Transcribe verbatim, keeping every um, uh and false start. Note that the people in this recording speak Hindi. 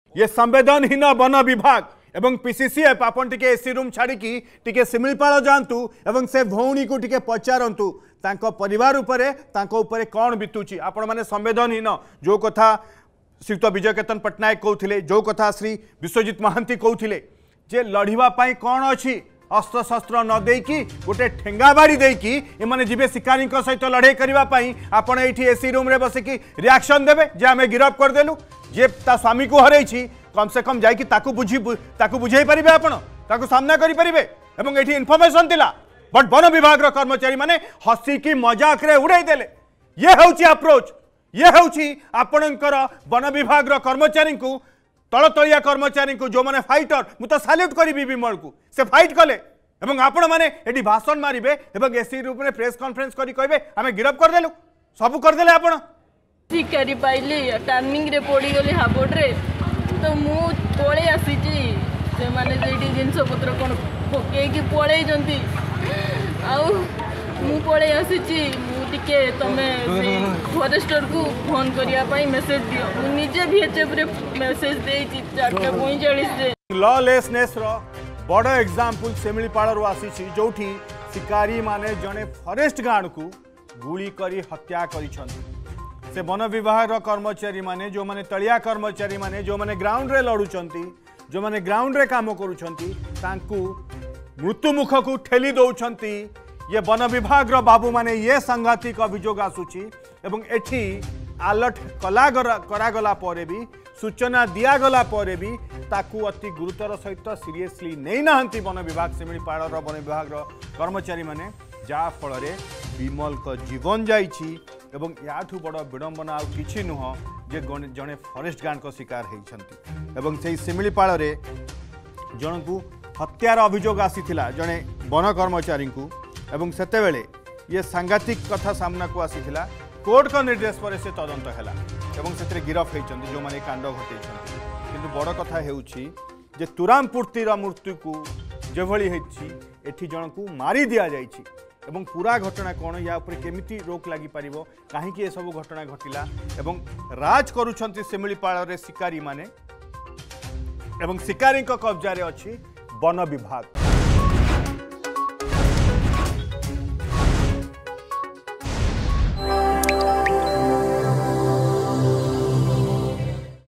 ये संवेदनहीन वन विभाग एवं पीसीसीएफ आपन टिके एसी रूम छाड़ी टिके शिमिलीपाल जातु एवं से भौणी को टिके पचारंतु तांको परिवार उपरे तांको उपरे कौन बीतुची आपण माने संवेदनहीन जो कथा श्रीयुक्त विजय केतन पट्टनायक कहते जो कथा श्री विश्वजित महांती कहते जे लड़िवा पाई कौन अच्छी अस्त्र शस्त्र न देकी गोटे ठेंगा बाड़ी देकी एमाने जीवे शिकारी सहित लड़े करने आपण ये एसी रूम रे बसिकी रिएक्शन देवे जे आम गिरफ करदेलु जे ता स्वामी को हरई कम से कम जाकि ताकू बुझी ताकू बुझे पारे आपण ताकू सामना करें एवं ये इनफर्मेशन थिला बट वन विभाग कर्मचारी माने हसिकी मजाक रे उड़ाई देले ये हूँ अप्रोच ये हूँ आपणकर वन विभाग कर्मचारी को तलतलिया कर्मचारी को जो माने फाइटर मु तो साल्यूट करी विमल को से फाइट कले एवं आपण मैंने ये भाषण मारे एवं एसी रूप में प्रेस कॉन्फ्रेंस करी कहबे आमे गिरफ करदेलु सब करदेले आपण शिकारी पाइली टर्निंग रे पड़ी गली हाबोड रे तो मु पळे आसीची से माने जेडी जिंस पत्र कोन पके की पळे जंती आउ मु पळे आसीची मु टिके तमे फॉरेस्टर को फोन करिया पाई मैसेज दियो मु निजे भीएचएफ रे मैसेज देई चार पैंतालीस रे लॉलेसनेस रो बड़ एग्जांपल शिमिलीपाल रो आसीची जोठी शिकारी माने जने फॉरेस्ट गार्ड को गुली करी हत्या करिछंती से वन विभाग कर्मचारी माने जो माने तलिया कर्मचारी माने जो माने ग्राउंड रे लड़ुचंती जो माने ग्राउंड रे काम करूछंती तांकू मृत्यु मुख को ठेली दौछंती ये वन विभाग बाबू माने ये सांघातिक अभियोग आसुची एवं एठी अलर्ट कला करागला परे भी सूचना दियागला परे भी ताकू अति गुरुतर सहित सीरियसली नहीं नाहंती वन विभाग शिमिलीपाल वन विभाग कर्मचारी माने जा फल विमल का जीवन जाइछि एवं याठू बड़ विडंबना आउ किछि नुह जे जड़े फॉरेस्ट गार्ड को शिकार होती एवं से शिमिलीपाल रे जन को हत्यार अभियोग आसीथिला जड़े वन कर्मचारी को एवं सेतेबेले ये सांघातिक कथा सामना को आसीथिला कोर्ट का निर्देश पर से तदंत हैला एवं से गिरफ होती जो मैंने कांड घटे किंतु बड़ कथा हेउछि जे तुराम पूर्तिर मृत्यु को जेभली होती एठी जन को मारी दिया जाइछि एवं पूरा घटना कौन या ऊपर केमिति रोक लगी पारिबो काहे कि ये सब घटना घटिला एवं राज करूछंती शिमिलीपाल रे शिकारी माने एवं शिकारी कब्जा रे अछि वन विभाग।